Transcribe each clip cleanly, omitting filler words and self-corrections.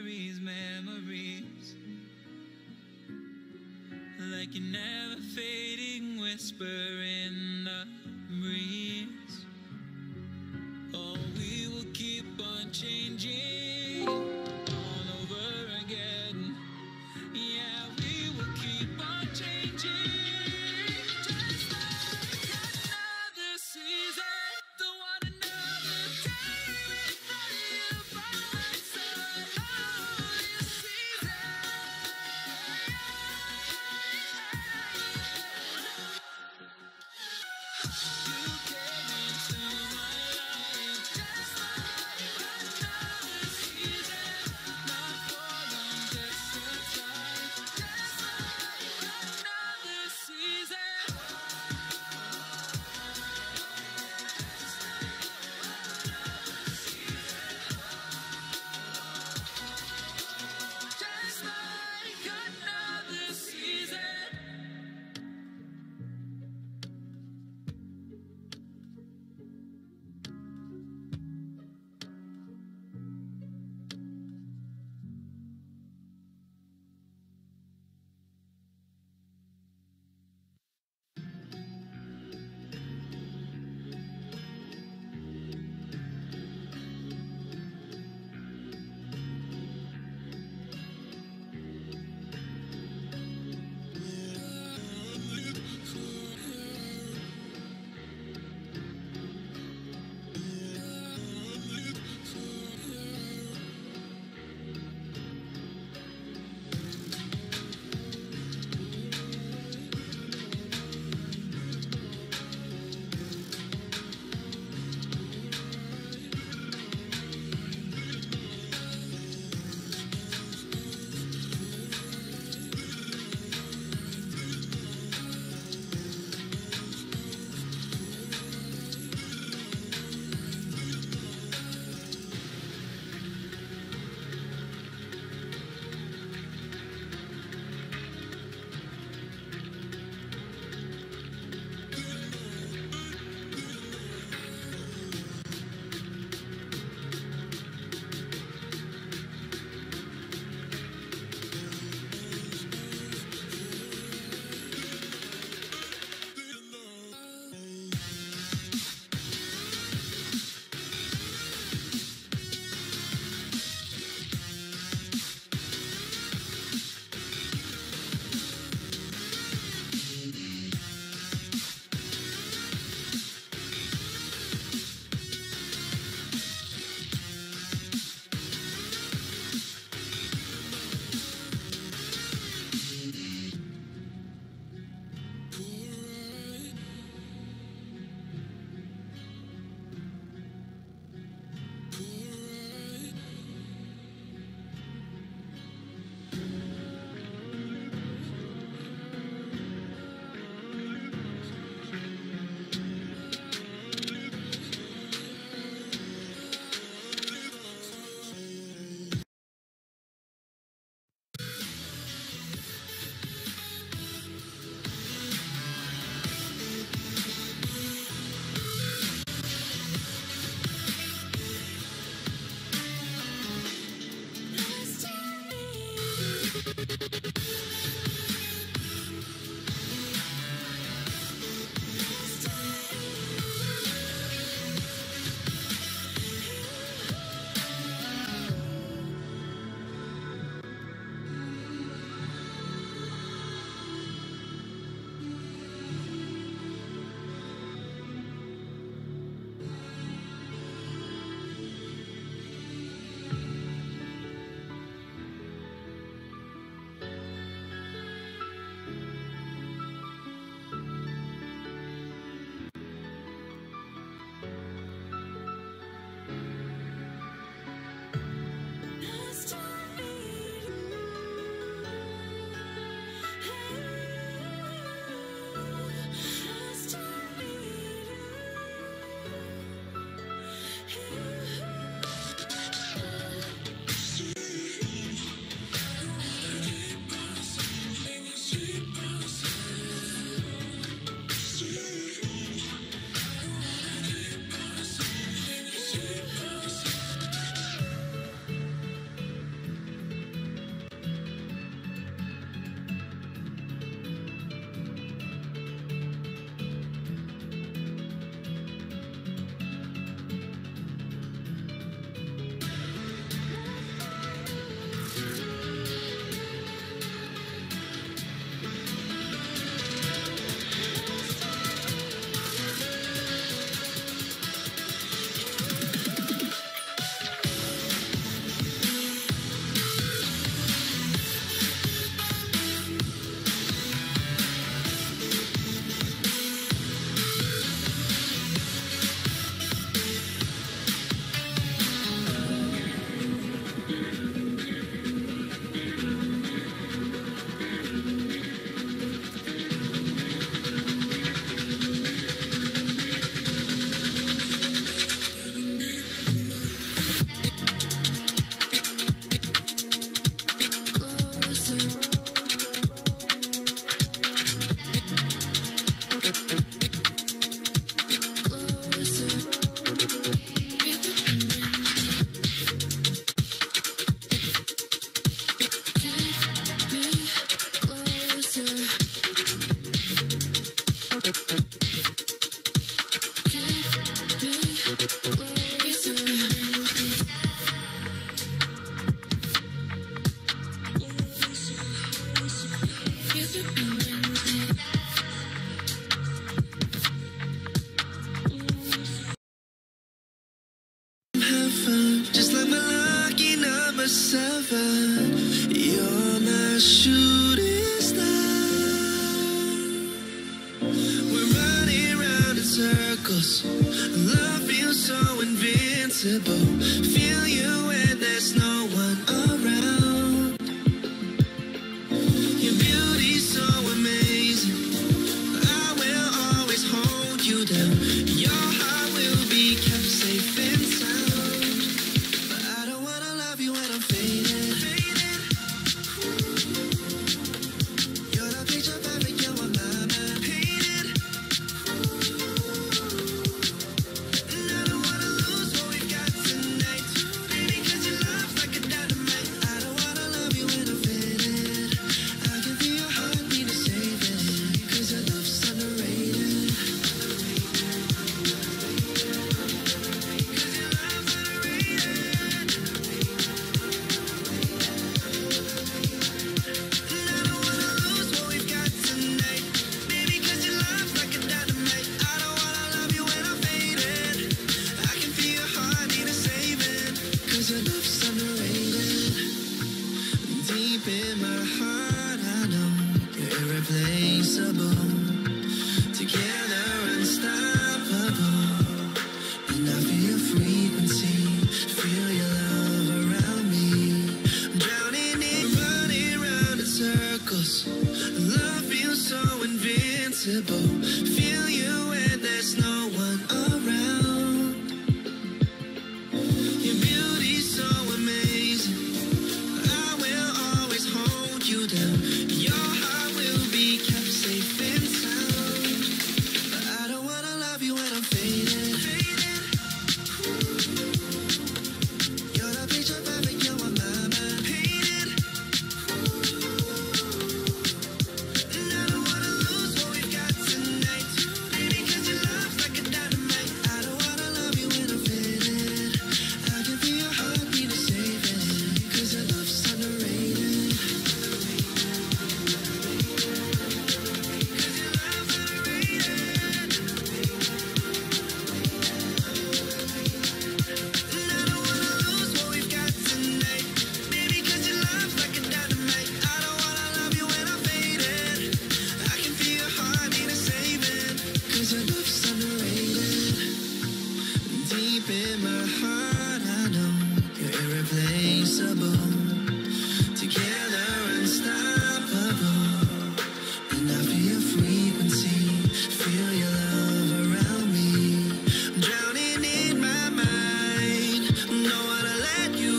memories, memories, like a never fading whisper in the breeze. Oh, we will keep on changing all over again. Yeah, we will keep on changing, just like another season. Don't want another day without you by my side. Oh, this season, you 7, you're my shooting star. We're running round in circles. Love feels so invincible. Feel you when there's no one around. Your beauty's so amazing. I will always hold you down. Your heart will be kept safe and sound. But I don't wanna love you when I'm faded. You're the picture perfect, you're what my mind painted. And I don't wanna lose what we've got tonight. Baby, 'cause your love's like a dynamite. I don't wanna love you when I'm faded. I can feel your heart need to save it. 'Cause your love's underrated. 'Cause your love's underrated. And I don't wanna lose what we've got tonight. Baby, 'cause your love's like a dynamite. I don't wanna love you when I'm faded. I can feel your heart need to save it. 'Cause your love's underrated. Deep in my heart, I know you're irreplaceable. Together, unstoppable. And I feel your frequency, feel your love around me. I'm drowning in, running round in circles. Love feels so invincible. Feel you when there's no one around. Your beauty's so amazing. I will always hold you down. Your heart will be kept safe and sound. But I don't wanna love you when I'm faded. You're the picture perfect, you're what my mind painted. And I don't wanna lose what we've got tonight. Baby, 'cause your love's like a dynamite. I don't wanna love you when I'm faded. I can feel your heart need to save it. 'Cause your love's underrated. 'Cause your love's underrated. And I don't wanna lose what we've got tonight. Baby, 'cause your love's like a dynamite. I don't wanna love you when I'm faded. I can feel your heart need to save it. 'Cause your love's underrated. Deep in my heart, I know you're irreplaceable. Together, unstoppable. And I feel your frequency, feel your love around me. I'm drowning in my mind. Don't wanna let you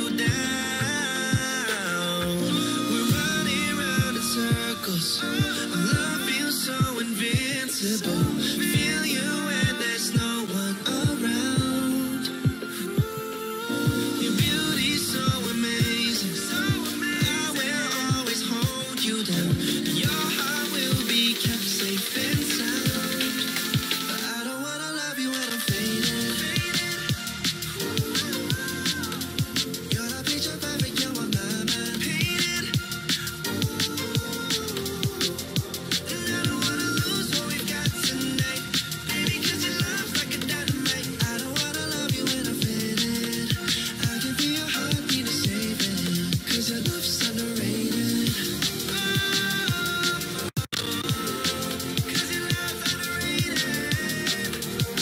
down. We're running round in circles. Love feels so invincible. Feel you when there's no one around. Your beauty's so amazing. I will always hold you down. Your heart will be kept safe and sound. But I don't wanna love you when I'm faded. You're the picture perfect, you're what my mind painted. And I don't wanna lose what we've got tonight. Baby, 'cause your love's like a dynamite. I don't wanna love you when I'm faded. I can feel your heart need to save it. 'Cause your love's underrated. 'Cause your love's underrated.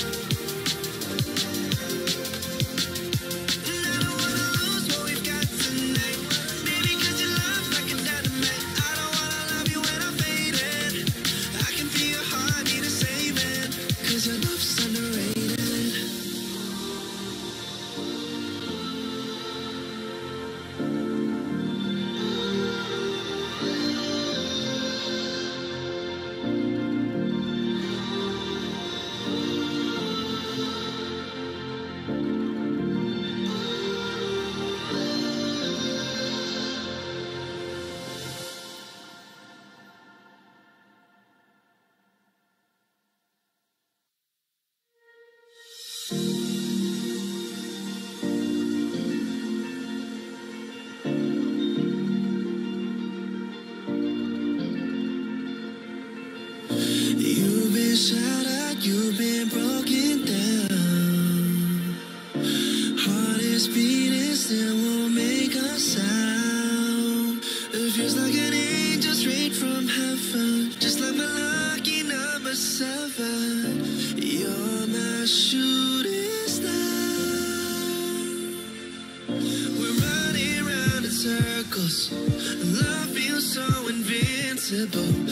And I don't wanna lose what we've got tonight. Baby, 'cause your love's like a dynamite. I don't wanna love you when I'm faded. I can feel your heart need to save it. 'Cause your love's underrated. You've been shattered, you've been broken down. Heart is beating, still won't make us seven. You're my shooting star. We're running round in circles. Love feels so invincible.